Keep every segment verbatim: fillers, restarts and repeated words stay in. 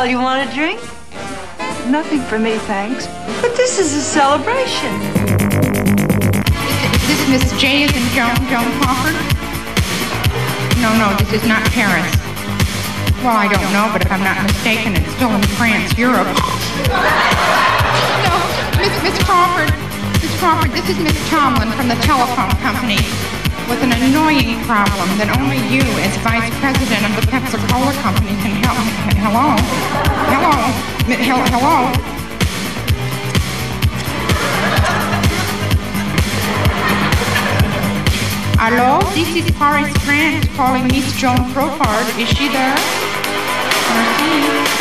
Well, you want a drink? Nothing for me, thanks. But this is a celebration. Is this Miss J as in Joan, Joan Crawford? No, no, this is not Paris. Well, I don't know, but if I'm not mistaken, it's still in France, Europe. No, Miss, Miss Crawford, Miss Crawford, this is Miss Tomlin from the telephone company with an annoying problem that only you, as vice president of the Pepsi-Cola company, can help. Hello? Hello? Hello? Hello? Hello? This is Paris, France, calling Miss Joan Crawford. Is she there? Merci.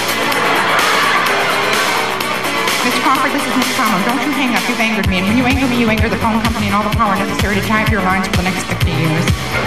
Miss Crawford, this is Miss Tomlin. Don't you hang up. You've angered me. And when you anger me, you anger the phone company and all the power necessary to tie up your lines for the next fifty years.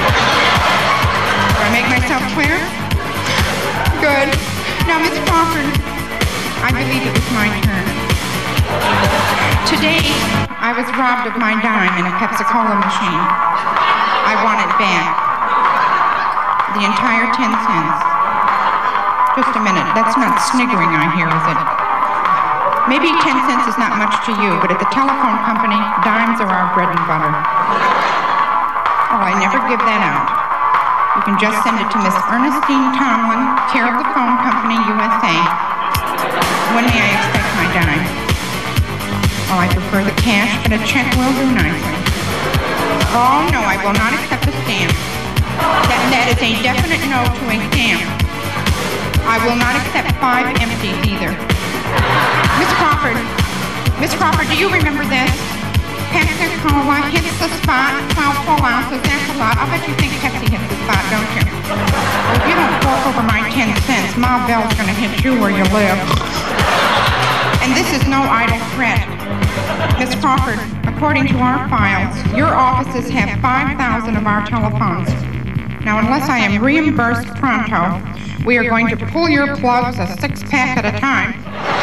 Do I make myself clear? Good. Now, Miss Crawford, I believe it was my turn. Today, I was robbed of my dime in a Pepsi-Cola machine. I want it back. The entire ten cents. Just a minute. That's not sniggering I hear, is it? Maybe ten cents is not much to you, but at the telephone company, dimes are our bread and butter. Oh, I never give that out. You can just send it to Miss Ernestine Tomlin, care of the phone company, U S A. When may I expect my dime? Oh, I prefer the cash, but a check will do nicely. Oh, no, I will not accept a stamp. That, that is a definite no to a stamp. I will not accept five empties either. Miss Crawford, Miss Crawford, do you remember this? Pepsi-Cola hits the spot, twelve full ounces, that's a lot. I'll bet you think Pepsi hits the spot, don't you? Well, if you don't fork over my ten cents, Ma Bell's gonna hit you where you live. And this is no idle threat. Miss Crawford, according to our files, your offices have five thousand of our telephones. Now, unless I am reimbursed pronto, we are going to pull your plugs a six-pack at a time.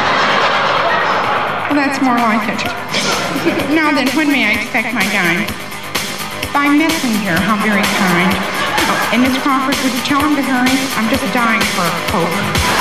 Well, that's more like it. Now then, when may I expect my dime? By messenger, how very kind. Oh, and Miss Crawford, would you tell him to hurry? I'm just dying for a Coke.